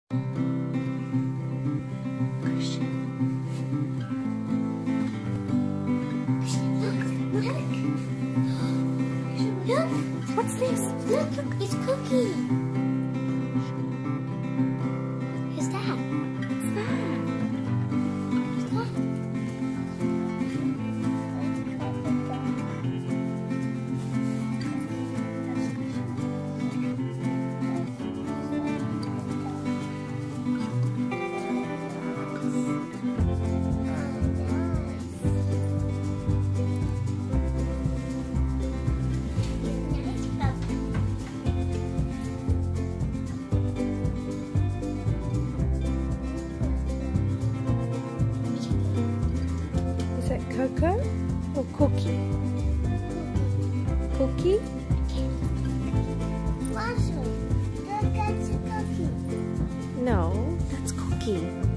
Look! What's this? Look, it's Cookie. Who's that? What's that? Who's that? Is that Coco or Cookie? Cookie? Marshall, look, that's a cookie. No, that's Cookie.